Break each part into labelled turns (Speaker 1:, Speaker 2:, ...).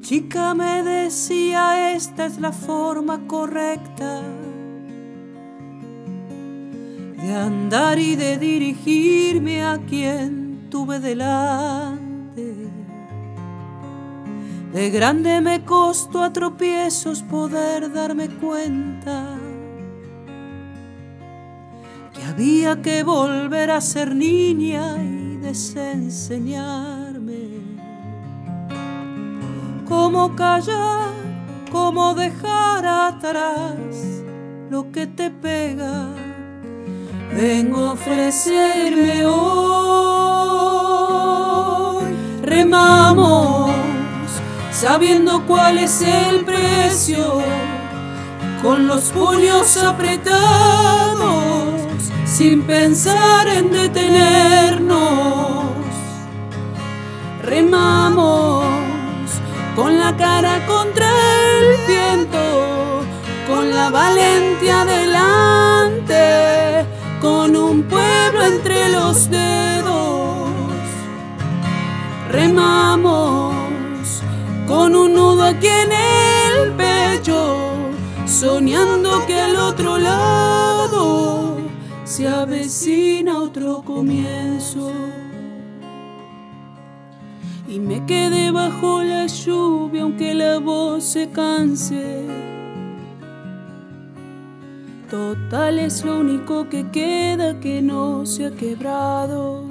Speaker 1: chica me decía, esta es la forma correcta de andar y de dirigirme a quien tuve delante. De grande me costó a tropiezos poder darme cuenta que había que volver a ser niña y desenseñarme cómo callar, cómo dejar atrás lo que te pega. Vengo a ofrecerme hoy. Remamos sabiendo cuál es el precio, con los puños apretados, sin pensar en detenernos. Remamos con la cara contra el viento, con la valentía delante, con un pueblo entre los dedos. Remamos con un nudo aquí en el pecho, soñando que al otro lado se avecina otro comienzo. Y me quedé bajo la lluvia aunque la voz se canse. Total es lo único que queda que no se ha quebrado.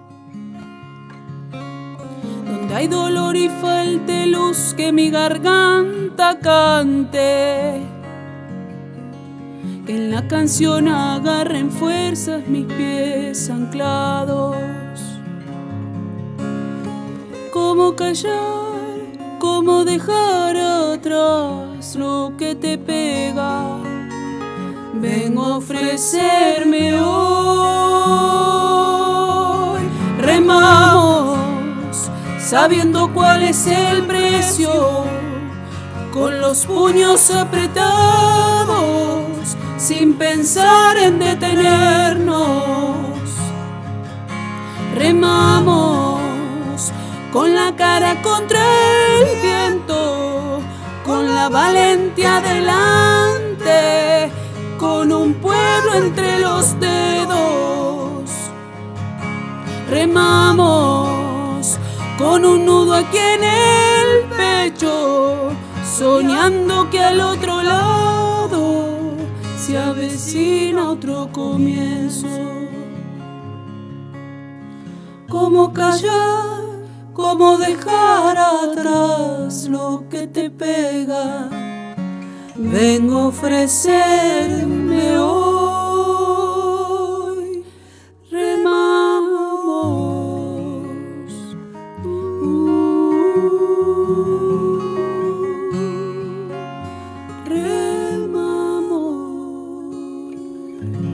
Speaker 1: Donde hay dolor y falte luz, que mi garganta cante, que en la canción agarren fuerzas mis pies anclados. Cómo callar, cómo dejar atrás lo que te pega. Vengo a ofrecerme hoy. Remamos sabiendo cuál es el precio, con los puños apretados, sin pensar en detenernos. Remamos con la cara contra el viento, con la valentía delante, con un pueblo entre los dedos. Remamos con un nudo aquí en el pecho, soñando que al otro lado se avecina otro comienzo. Cómo callar, cómo dejar atrás lo que te pega. Vengo a ofrecerme hoy. Remamos. Remamos.